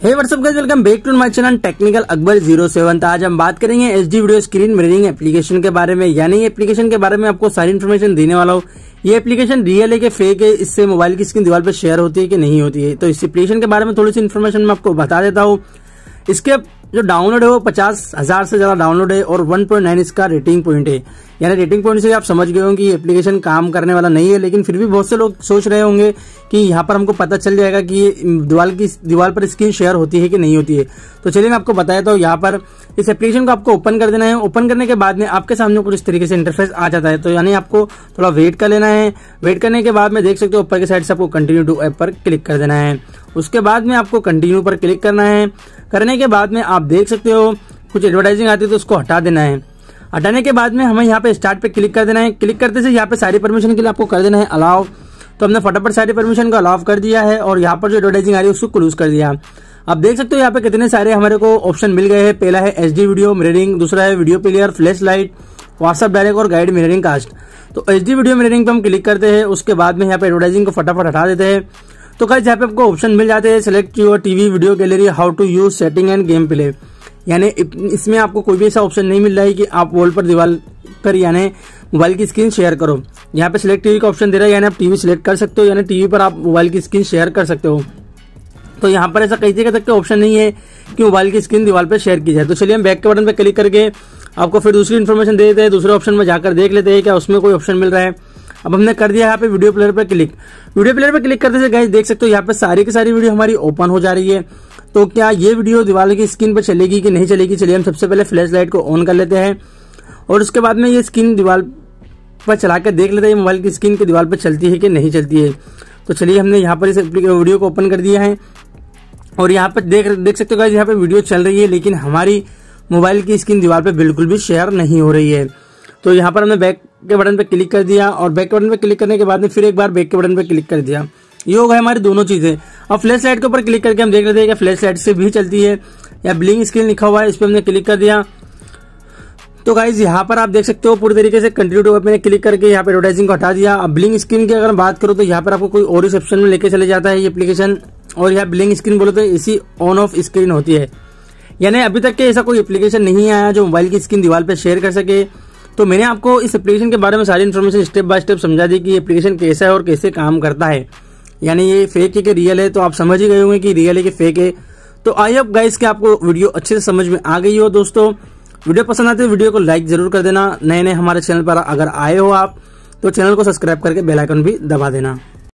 Hey what's up guys, welcome back to my channel technical Akbar 07। तो आज हम बात करेंगे HD video screen mirroring application के बारे में। यानी एप्लीकेशन के बारे में आपको सारी इन्फॉर्मेशन देने वाला हूँ। ये एप्लीकेशन रियल है कि फेक है, इससे मोबाइल की स्क्रीन दीवार पर शेयर होती है कि नहीं होती है। तो इस एप्लीकेशन के बारे में थोड़ी सी इन्फॉर्मेशन मैं आपको बता देता हूँ। इसके जो डाउनलोड है वो 50,000 से ज्यादा डाउनलोड है और 1.9 इसका रेटिंग पॉइंट है। यानी रेटिंग पॉइंट से आप समझ गए होंगे कि ये एप्लीकेशन काम करने वाला नहीं है, लेकिन फिर भी बहुत से लोग सोच रहे होंगे कि यहाँ पर हमको पता चल जाएगा कि ये दीवार पर स्क्रीन शेयर होती है कि नहीं होती है। तो चलिए मैं आपको बताया तो यहाँ पर इस एप्लीकेशन को आपको ओपन कर देना है। ओपन करने के बाद में आपके सामने कुछ इस तरीके से इंटरफेस आ जाता है। तो यानी आपको थोड़ा वेट कर लेना है। वेट करने के बाद में देख सकते हो ऊपर के साइड से आपको कंटिन्यू टू ऐप पर क्लिक कर देना है। उसके बाद में आपको कंटिन्यू पर क्लिक करना है। करने के बाद में आप देख सकते हो कुछ एडवर्टाइजिंग आती है तो उसको हटा देना है। हटाने के बाद में हमें यहाँ पे स्टार्ट पे क्लिक कर देना है। क्लिक करते से यहाँ पे सारी परमिशन के लिए आपको कर देना है अलाउ। तो हमने फटाफट सारी परमिशन को अलाउ कर दिया है और यहाँ पर जो एडवर्टाइजिंग आ रही है उसको क्लोज कर दिया। आप देख सकते हो यहाँ पे कितने सारे हमारे को ऑप्शन मिल गए हैं। पहला है एचडी वीडियो मिररिंग, दूसरा है video player, flash light, WhatsApp direct और गाइड मिररिंग कास्ट। तो एचडी वीडियो मिररिंग पे हम क्लिक करते हैं। उसके बाद में यहाँ पे एडवर्टाइजिंग को फटाफट हटा देते हैं। तो गाइस यहाँ पे आपको ऑप्शन मिल जाते हैं select your TV video gallery, how to use setting and game play. यानी इसमें आपको कोई भी ऐसा ऑप्शन नहीं मिल रहा है कि आप वॉल पर दीवार पर यानी मोबाइल की स्क्रीन शेयर करो। यहाँ पे सिलेक्ट टीवी का ऑप्शन दे रहा है, यानी आप टीवी सिलेक्ट कर सकते हो, यानी टीवी पर आप मोबाइल की स्क्रीन शेयर कर सकते हो। तो यहाँ पर ऐसा कई जगह तक का ऑप्शन नहीं है कि मोबाइल की स्क्रीन दीवार पर शेयर की जाए। तो चलिए हम बैक के बटन पर क्लिक करके आपको फिर दूसरी इन्फॉर्मेशन दे देते हैं। दूसरे ऑप्शन में जाकर देख लेते हैं क्या उसमें कोई ऑप्शन मिल रहा है। अब हमने कर दिया यहाँ पे वीडियो प्लेयर पर क्लिक। वीडियो प्लेयर पर क्लिक करते से गाइस देख सकते हो यहाँ पे सारी की सारी वीडियो हमारी ओपन हो जा रही है। तो क्या ये वीडियो दीवार की स्क्रीन पर चलेगी कि नहीं चलेगी। चलिए हम सबसे पहले फ्लैश लाइट को ऑन कर लेते हैं और उसके बाद में ये स्क्रीन दीवार पर चला कर देख लेते हैं मोबाइल की स्क्रीन की दीवार पर चलती है कि नहीं चलती है। तो चलिए हमने यहाँ पर इस वीडियो को ओपन कर दिया है और यहाँ पर देख सकते हो गाइस यहाँ पे वीडियो चल रही है, लेकिन हमारी मोबाइल की स्क्रीन दीवार पे बिल्कुल भी शेयर नहीं हो रही है। तो यहाँ पर हमने बैक के बटन पे क्लिक कर दिया और बैक के बटन पे क्लिक करने के बाद में फिर एक बार बैक के बटन पे क्लिक कर दिया। ये हो गया हमारी दोनों चीजें। अब फ्लैश लाइट के ऊपर क्लिक करके हम देख लेते हैं कि फ्लैश लाइट से भी चलती है या ब्लिंक स्क्रीन लिखा हुआ है, इस पर हमने क्लिक कर दिया। तो गाइज यहाँ पर आप देख सकते हो पूरी तरीके से कंटिन्यू टू ऐप मैंने क्लिक करके यहाँ पे एडवर्टाइजिंग को हटा दिया। अब ब्लिंक स्क्रीन की अगर बात करो तो यहाँ पर आपको कोई और इस ऑप्शन में लेके चले जाता है ये एप्लीकेशन। और यहाँ ब्लिंक स्क्रीन बोलो तो इसी ऑन ऑफ स्क्रीन होती है। यानी अभी तक के ऐसा कोई एप्लीकेशन नहीं आया जो मोबाइल की स्क्रीन दीवार पर शेयर कर सके। तो मैंने आपको इस एप्लीकेशन के बारे में सारी इन्फॉर्मेशन स्टेप बाय स्टेप समझा दी कि ये एप्लीकेशन कैसा है और कैसे काम करता है। यानी ये फेक है कि रियल है, तो आप समझ ही गए होंगे कि रियल है कि फेक है। तो आई होप गाइस कि आपको वीडियो अच्छे से समझ में आ गई हो। दोस्तों वीडियो पसंद आती है वीडियो को लाइक जरूर कर देना। नए नए हमारे चैनल पर अगर आए हो आप तो चैनल को सब्सक्राइब करके बेल आइकन भी दबा देना।